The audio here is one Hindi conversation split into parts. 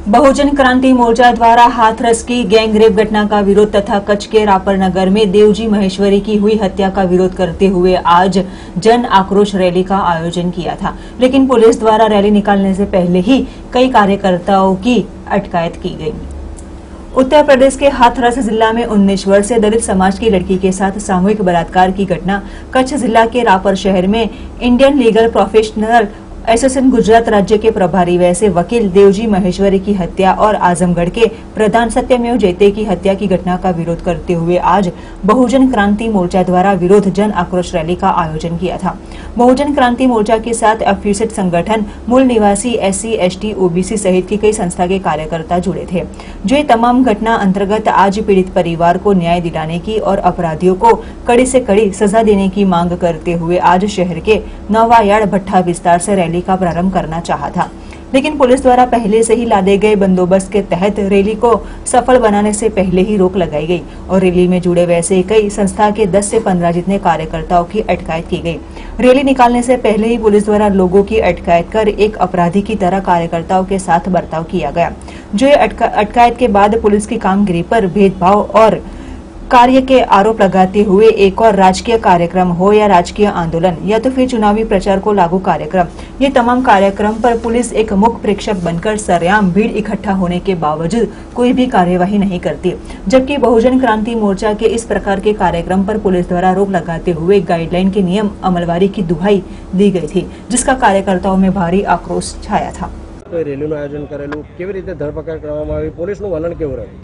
बहुजन क्रांति मोर्चा द्वारा हाथरस की गैंगरेप घटना का विरोध तथा कच्छ के रापर नगर में देवजी महेश्वरी की हुई हत्या का विरोध करते हुए आज जन आक्रोश रैली का आयोजन किया था, लेकिन पुलिस द्वारा रैली निकालने से पहले ही कई कार्यकर्ताओं की अटकायत की गई। उत्तर प्रदेश के हाथरस जिला में 19 वर्षीय दलित समाज की लड़की के साथ सामूहिक बलात्कार की घटना, कच्छ जिला के रापर शहर में Indian legal professional association Gujarat राज्य के प्रभारी वैसे वकील देवजी महेश्वरी की हत्या और आजमगढ़ के प्रधान सत्यमेव जयते की हत्या की घटना का विरोध करते हुए आज बहुजन क्रांति मोर्चा द्वारा विरोध जन आक्रोश रैली का आयोजन किया था। बहुजन क्रांति मोर्चा के साथ एफिलिएटेड संगठन, मूल निवासी SC, ST, OBC सहित की कई संस्था के कार्यकर्ता जुड़े थे, जो ये तमाम घटना अंतर्गत आज पीड़ित परिवार को न्याय दिलाने की और अपराधियों को कड़ी से कड़ी सजा देने की मांग करते हुए आज शहर के नवायाड़ भट्टा विस्तार से रैली का प्रारंभ करना चाहा था, लेकिन पुलिस द्वारा पहले से ही लादे गए बंदोबस्त के तहत रैली को सफल बनाने से पहले ही रोक लगाई गई और रैली में जुड़े वैसे कई संस्था के 10 से 15 जितने कार्यकर्ताओं की अटकायत की गई। रैली निकालने से पहले ही पुलिस द्वारा लोगों की अटकायत कर एक अपराधी की तरह कार्यकर्ताओं के साथ बर्ताव किया गया, जो अटकायत के बाद पुलिस की कामगिरी पर भेदभाव और कार्य के आरोप लगाते हुए एक और राजकीय कार्यक्रम हो या राजकीय आंदोलन या तो फिर चुनावी प्रचार को लागू कार्यक्रम, ये तमाम कार्यक्रम पर पुलिस एक मुख्य प्रेक्षक बनकर सरेआम भीड़ इकट्ठा होने के बावजूद कोई भी कार्यवाही नहीं करती, जबकि बहुजन क्रांति मोर्चा के इस प्रकार के कार्यक्रम पर पुलिस द्वारा रोक लगाते हुए गाइडलाइन के नियम अमलवारी की दुहाई दी गई थी, जिसका कार्यकर्ताओं में भारी आक्रोश छाया था। રેલીનું આયોજન કરેલું, કેવી રીતે ધરપકડ કરવામાં આવી, પોલીસનું વલણ કેવું રહ્યું?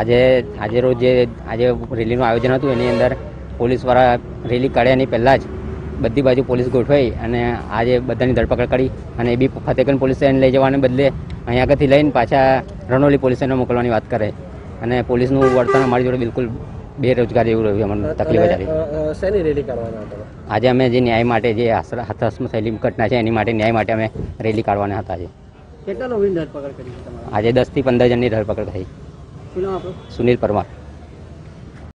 આજે રોજ જે આજે રેલીનું આયોજન હતું એની અંદર પોલીસવાળા રેલી કાઢ્યાની પહેલાં જ બધી બાજુ પોલીસ ગોઠવાઈ અને આજે બધાની ધરપકડ કરી અને એ બી ફતેગંજ પોલીસ સ્ટેશન લઈ જવાને બદલે અહીં આગળથી લઈને પાછા રણોલી પોલીસ સ્ટેશને મોકલવાની વાત કરે અને પોલીસનું વર્તન અમારી જોડે બિલકુલ બેરોજગારી એવું રહ્યું, અમને તકલીફ જ આવી। શેની રેલી કરવાના હતા? આજે અમે જે ન્યાય માટે જે હાથરસમાં થયેલી ઘટના છે એની માટે ન્યાય માટે અમે રેલી કાઢવાના હતા। કેટલા લોકોની ધરપકડ કરી તમારે? આજે 10 થી 15 જણની ધરપકડ થઈ। શું નામ આપણું? સુનિલ પરમાર।